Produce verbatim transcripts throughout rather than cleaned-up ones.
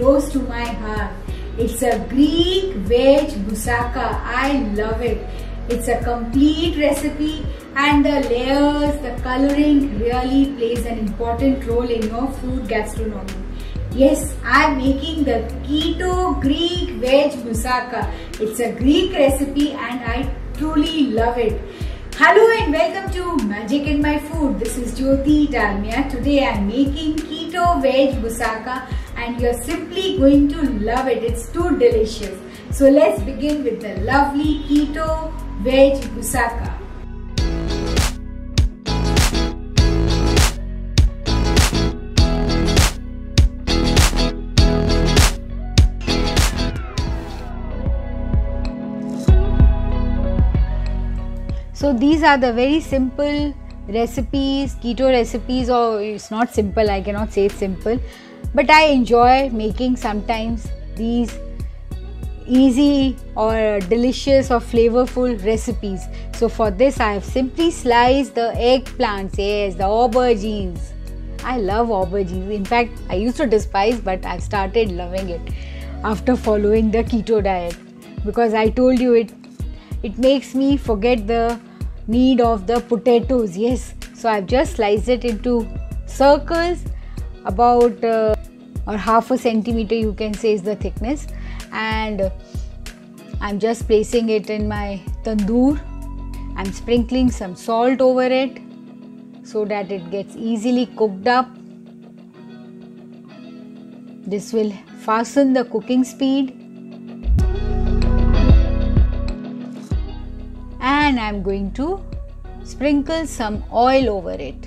close to my heart. It's a Greek veg moussaka. I love it. It's a complete recipe and the layers, the coloring really plays an important role in your food gastronomy. Yes, I'm making the keto Greek veg moussaka. It's a Greek recipe and I truly love it. Hello and welcome to Magic in My Food. This is Jyoti Dalmia. Today I'm making keto veg moussaka and you're simply going to love it. It's too delicious. So let's begin with the lovely keto veg moussaka. So these are the very simple recipes, keto recipes, or it's not simple, I cannot say it's simple, but I enjoy making sometimes these easy or delicious or flavorful recipes. So for this I have simply sliced the eggplants, yes, the aubergines. I love aubergines. In fact, I used to despise, but I've started loving it after following the keto diet, because I told you it it makes me forget the need of the potatoes. Yes, so I've just sliced it into circles about uh, or half a centimeter, you can say, is the thickness, and I'm just placing it in my tandoor. I'm sprinkling some salt over it so that it gets easily cooked up. This will fasten the cooking speed. And I'm going to sprinkle some oil over it.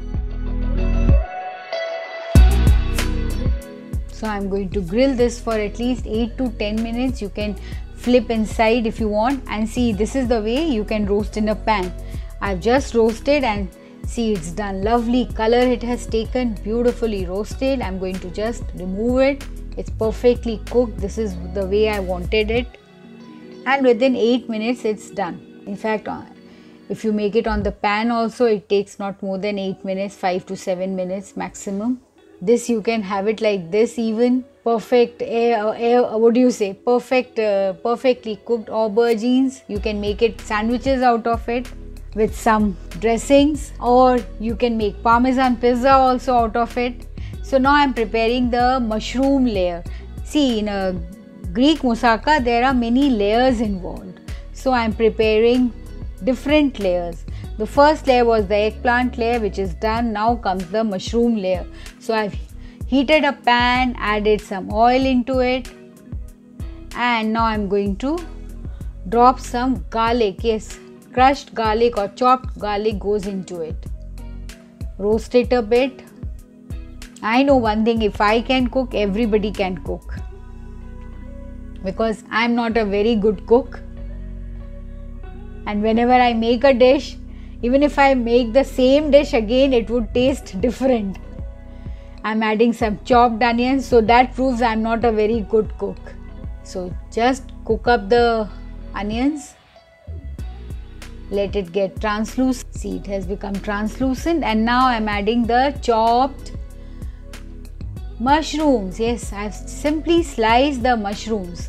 So I'm going to grill this for at least eight to ten minutes. You can flip inside if you want, and see, this is the way you can roast in a pan. I've just roasted and see, it's done. Lovely color it has taken, beautifully roasted. I'm going to just remove it. It's perfectly cooked. This is the way I wanted it, and within eight minutes it's done. In fact, if you make it on the pan also, it takes not more than eight minutes, five to seven minutes maximum. This you can have it like this even. Perfect, air, air, what do you say, perfect, uh, perfectly cooked aubergines. You can make it sandwiches out of it with some dressings, or you can make parmesan pizza also out of it. So now I am preparing the mushroom layer. See, in a Greek moussaka there are many layers involved. So I am preparing different layers. The first layer was the eggplant layer, which is done. Now comes the mushroom layer. So I've heated a pan, added some oil into it, and now I'm going to drop some garlic. Yes, crushed garlic or chopped garlic goes into it. Roast it a bit. I know one thing, if I can cook, everybody can cook, because I'm not a very good cook. And whenever I make a dish, even if I make the same dish again, it would taste different. I'm adding some chopped onions, so that proves I'm not a very good cook. So just cook up the onions. Let it get translucent. See, it has become translucent, and now I'm adding the chopped mushrooms. Yes, I've simply sliced the mushrooms.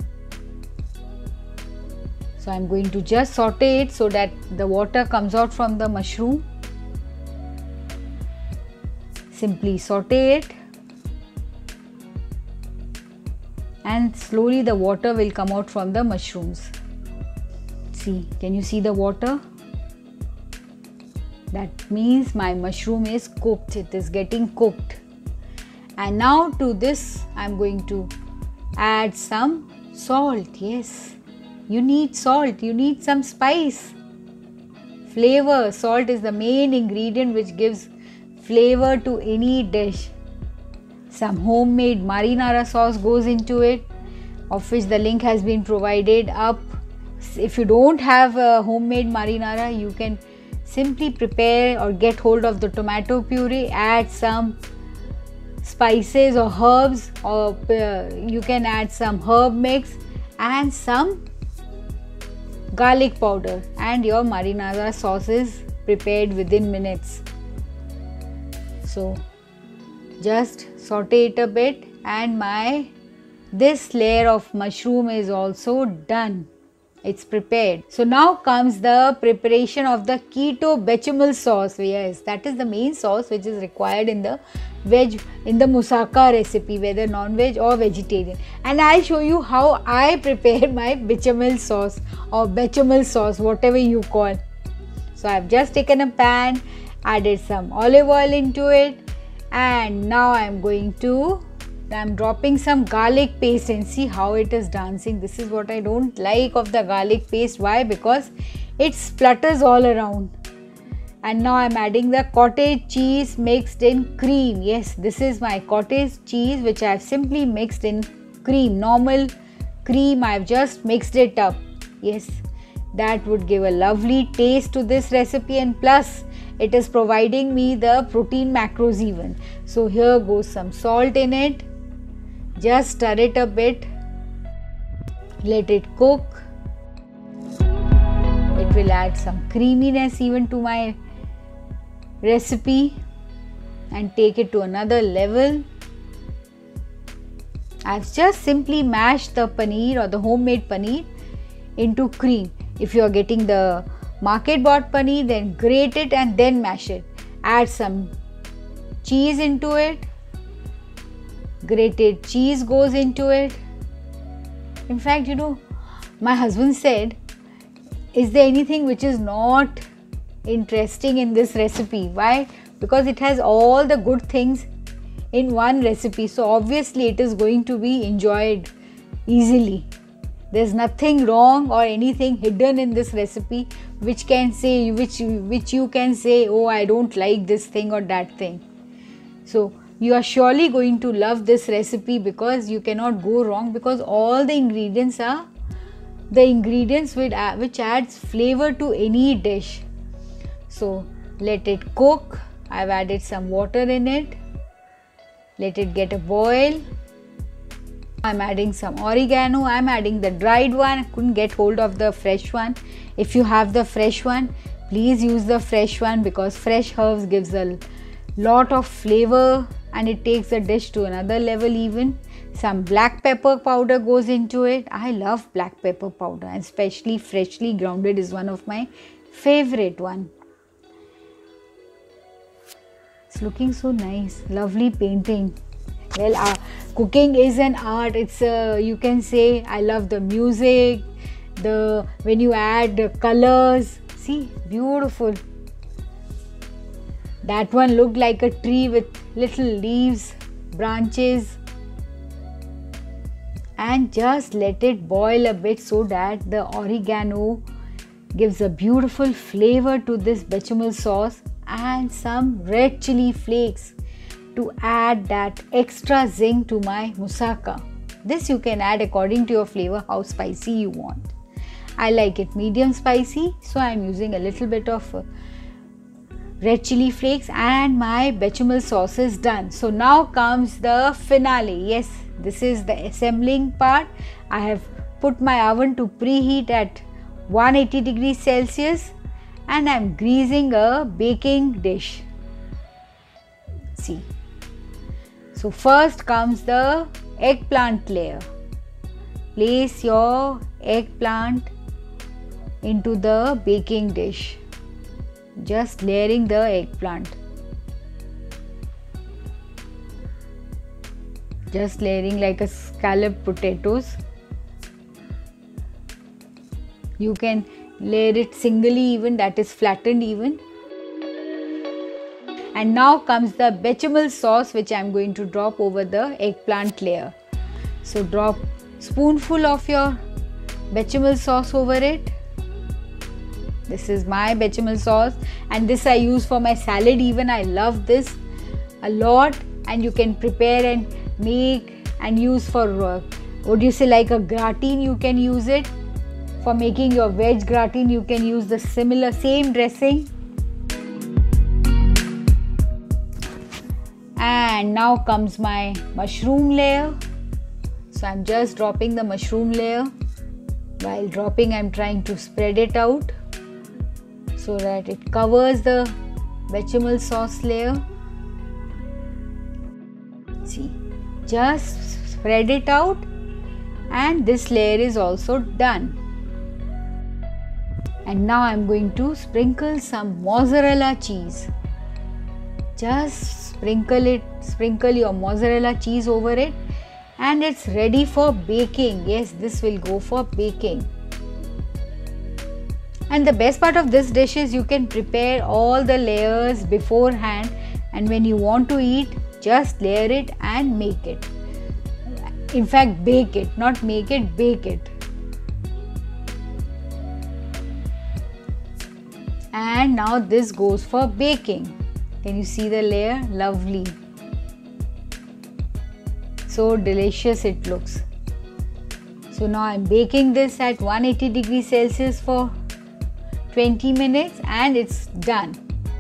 So I'm going to just saute it so that the water comes out from the mushroom. Simply saute it, and slowly the water will come out from the mushrooms. See, can you see the water? That means my mushroom is cooked. It is getting cooked. And now to this I'm going to add some salt. Yes, you need salt, you need some spice, flavor. Salt is the main ingredient which gives flavor to any dish. Some homemade marinara sauce goes into it, of which the link has been provided up. If you don't have a homemade marinara, you can simply prepare or get hold of the tomato puree, add some spices or herbs, or uh, you can add some herb mix and some garlic powder, and your marinara sauce is prepared within minutes. So just saute it a bit and my this layer of mushroom is also done. It's prepared. So now comes the preparation of the keto bechamel sauce. Yes, that is the main sauce which is required in the veg, in the moussaka recipe, whether non-veg or vegetarian. And I'll show you how I prepare my bechamel sauce or bechamel sauce, whatever you call. So I've just taken a pan, added some olive oil into it, and now I'm going to I'm dropping some garlic paste and see how it is dancing. This is what I don't like of the garlic paste. Why? Because it splutters all around. And now I'm adding the cottage cheese mixed in cream. Yes, this is my cottage cheese which I have simply mixed in cream. Normal cream, I have just mixed it up. Yes, that would give a lovely taste to this recipe, and plus it is providing me the protein macros even. So here goes some salt in it. Just stir it a bit, let it cook. It will add some creaminess even to my recipe and take it to another level. I've just simply mashed the paneer or the homemade paneer into cream. If you are getting the market bought paneer, then grate it and then mash it. Add some cheese into it. Grated cheese goes into it. In fact, you know, my husband said, is there anything which is not interesting in this recipe? Why? Because it has all the good things in one recipe. So obviously it is going to be enjoyed easily. There's nothing wrong or anything hidden in this recipe which can say, which, which you can say, oh, I don't like this thing or that thing. So you are surely going to love this recipe because you cannot go wrong, because all the ingredients are the ingredients which, which adds flavor to any dish. So let it cook. I've added some water in it. Let it get a boil. I'm adding some oregano. I'm adding the dried one. I couldn't get hold of the fresh one. If you have the fresh one, please use the fresh one, because fresh herbs gives a lot of flavor and it takes the dish to another level even. Some black pepper powder goes into it. I love black pepper powder, and especially freshly grounded is one of my favorite one. It's looking so nice. Lovely painting. Well, uh, cooking is an art. It's a, you can say, I love the music, the when you add the colors. See, beautiful. That one looked like a tree with little leaves, branches. And just let it boil a bit so that the oregano gives a beautiful flavor to this bechamel sauce, and some red chili flakes to add that extra zing to my moussaka. This you can add according to your flavor, how spicy you want. I like it medium spicy, so I am using a little bit of uh, red chili flakes, and my bechamel sauce is done. So now comes the finale. Yes, this is the assembling part. I have put my oven to preheat at one hundred eighty degrees Celsius, and I am greasing a baking dish. See. So first comes the eggplant layer. Place your eggplant into the baking dish. Just layering the eggplant. Just layering like a scalloped potatoes. You can layer it singly even, that is flattened even. And now comes the bechamel sauce, which I am going to drop over the eggplant layer. So drop spoonful of your bechamel sauce over it. This is my bechamel sauce, and this I use for my salad even. I love this a lot, and you can prepare and make and use for uh, what do you say, like a gratin. You can use it for making your veg gratin. You can use the similar same dressing. And now comes my mushroom layer. So I'm just dropping the mushroom layer. While dropping, I'm trying to spread it out so that it covers the bechamel sauce layer. See, Just spread it out, and this layer is also done. And now I'm going to sprinkle some mozzarella cheese. Just sprinkle it, sprinkle your mozzarella cheese over it, and it's ready for baking. Yes, this will go for baking. And the best part of this dish is you can prepare all the layers beforehand, and when you want to eat, just layer it and make it. In fact, bake it, not make it, bake it. And now this goes for baking. Can you see the layer? Lovely. So delicious it looks. So now I'm baking this at one hundred eighty degrees Celsius for twenty minutes, and it's done.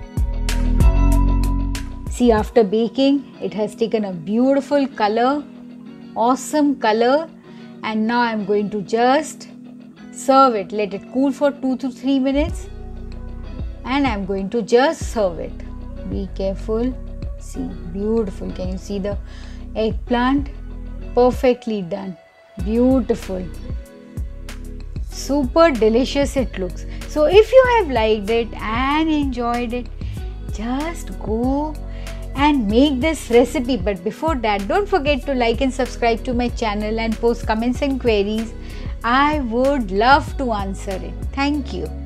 See, after baking, it has taken a beautiful color, awesome color, and now I'm going to just serve it. Let it cool for two to three minutes, and I'm going to just serve it. Be careful. See, beautiful. Can you see the eggplant? Perfectly done. Beautiful. Super delicious it looks. So if you have liked it and enjoyed it, just go and make this recipe. But before that, don't forget to like and subscribe to my channel and post comments and queries. I would love to answer it. Thank you.